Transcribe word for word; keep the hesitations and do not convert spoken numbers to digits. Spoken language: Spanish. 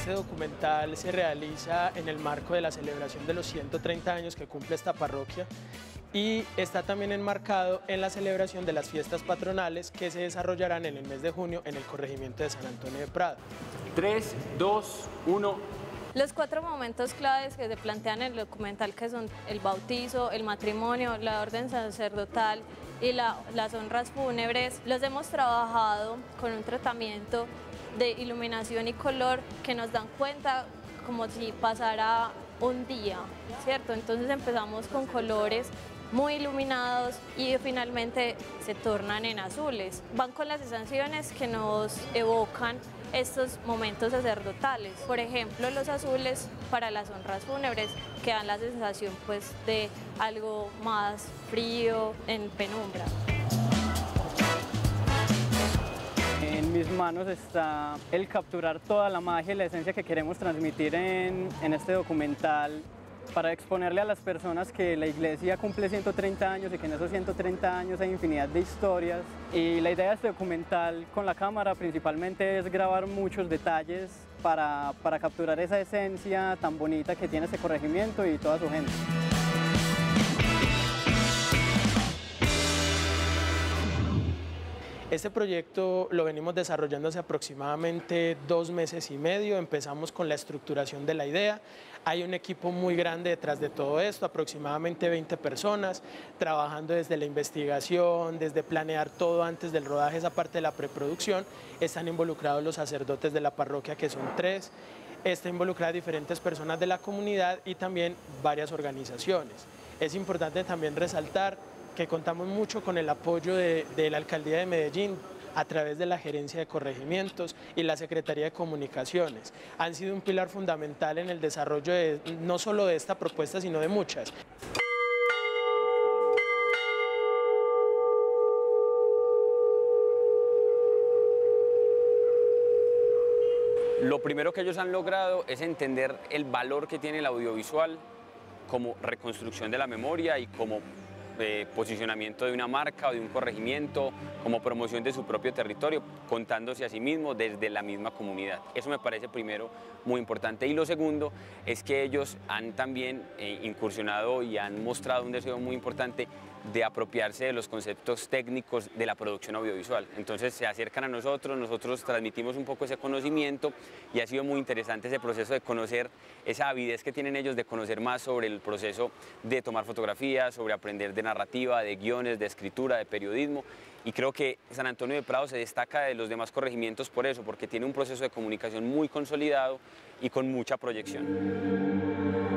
Este documental se realiza en el marco de la celebración de los ciento treinta años que cumple esta parroquia y está también enmarcado en la celebración de las fiestas patronales que se desarrollarán en el mes de junio en el corregimiento de San Antonio de Prado. tres, dos, uno. Los cuatro momentos claves que se plantean en el documental, que son el bautizo, el matrimonio, la orden sacerdotal y la, las honras fúnebres, los hemos trabajado con un tratamiento de iluminación y color que nos dan cuenta como si pasara un día, ¿cierto? Entonces empezamos con colores muy iluminados y finalmente se tornan en azules. Van con las sensaciones que nos evocan estos momentos sacerdotales. Por ejemplo, los azules para las honras fúnebres que dan la sensación pues, de algo más frío, en penumbra. En mis manos está el capturar toda la magia y la esencia que queremos transmitir en, en este documental para exponerle a las personas que la iglesia cumple ciento treinta años y que en esos ciento treinta años hay infinidad de historias. Y la idea de este documental con la cámara principalmente es grabar muchos detalles para, para capturar esa esencia tan bonita que tiene este corregimiento y toda su gente. Este proyecto lo venimos desarrollando hace aproximadamente dos meses y medio. Empezamos con la estructuración de la idea. Hay un equipo muy grande detrás de todo esto, aproximadamente veinte personas, trabajando desde la investigación, desde planear todo antes del rodaje, esa parte de la preproducción. Están involucrados los sacerdotes de la parroquia, que son tres. Está involucrada diferentes personas de la comunidad y también varias organizaciones. Es importante también resaltar que contamos mucho con el apoyo de, de la Alcaldía de Medellín a través de la Gerencia de Corregimientos y la Secretaría de Comunicaciones. Han sido un pilar fundamental en el desarrollo de, no solo de esta propuesta, sino de muchas. Lo primero que ellos han logrado es entender el valor que tiene el audiovisual como reconstrucción de la memoria y como Eh, posicionamiento de una marca o de un corregimiento, como promoción de su propio territorio, contándose a sí mismo desde la misma comunidad. Eso me parece primero muy importante. Y lo segundo es que ellos han también eh, incursionado y han mostrado un deseo muy importante de apropiarse de los conceptos técnicos de la producción audiovisual. Entonces se acercan a nosotros, nosotros transmitimos un poco ese conocimiento y ha sido muy interesante ese proceso de conocer, esa avidez que tienen ellos de conocer más sobre el proceso de tomar fotografías, sobre aprender de narrativa, de guiones, de escritura, de periodismo. Y creo que San Antonio de Prado se destaca de los demás corregimientos por eso, porque tiene un proceso de comunicación muy consolidado y con mucha proyección.